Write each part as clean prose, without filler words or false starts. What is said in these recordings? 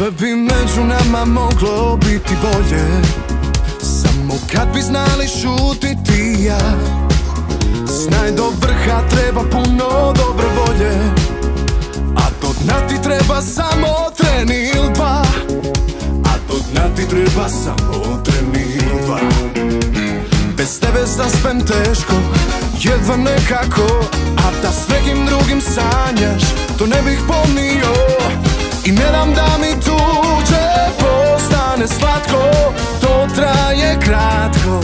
Sve bi među nama moglo biti bolje, samo kad bi znali šutiti ja. Znaj, do vrha treba puno dobre volje, a do dna ti treba samo tren ili dva. A do dna ti treba samo tren ili dva. Bez tebe zaspem teško, jedva nekako, a da s nekim drugim sanjaš, to ne bih pomnio. I ne dam da mi tuđe postane slatko, to traje kratko.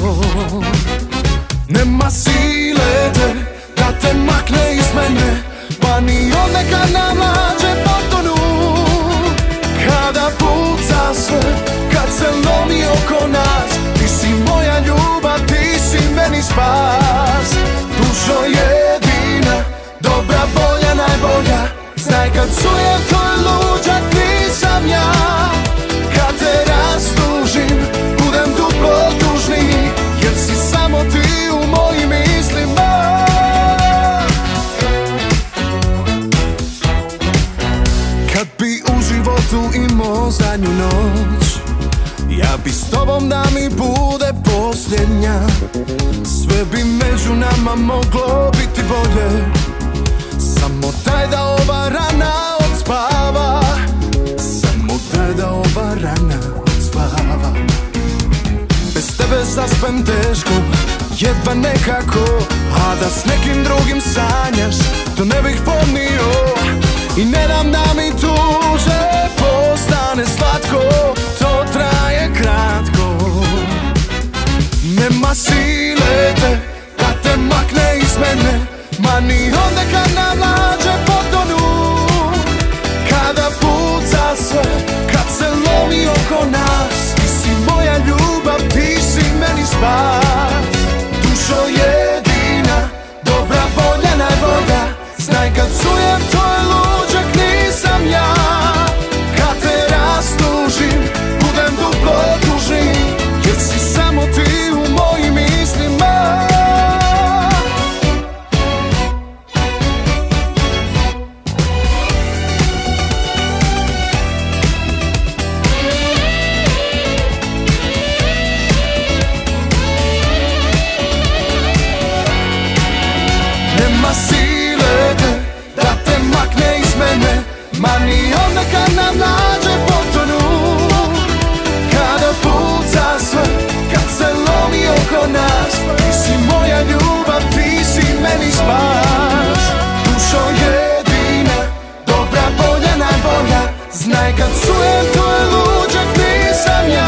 Nema sile te, da te makne iz mene, pa ni odnekad na mlađe Bontonu. Kada puca sve, kad se lomi oko nas, ti si moja ljubav, ti si meni spas. Dušo jedina, dobra, bolja, najbolja, znaj kad čujem tvoj luđak nisam ja. Kad te rastužim, budem duplo tužniji, jer si samo ti u mojim mislima. Kad bi u životu imao zadnju noć, ja bi s tobom da mi bude posljednja. Sve bi među nama moglo biti bolje, samo daj da ova rana odspava. Samo daj da ova rana odspava. Bez tebe zaspem teško, jedva nekako, a da s nekim drugim sanjaš, to ne bih pomnio. I ne dam da mi tuđe postane slatko, to traje kratko. Nema sile te, da te makne iz mene, ma ni odnekad na mlađe Bontonu. Kada puca sve, kad se lomi oko nas, ti si moja ljubav, ti si meni spas. Dušo jedina, dobra, bolja, najbolja, znaj kad čujem tvoj luđak nisam ja. Kad te rastužim, budem duplo tužniji, jer si samo ti u mojim mislima. Nema sile te, da te makne iz mene, ma ni odnekad na mlađe Bontonu. Kada puca sve, kad se lomi oko nas, ti si moja ljubav, ti si meni spas. Dušo jedina, dobra, bolja, najbolja, znaj kad čujem tvoj luđak nisam ja.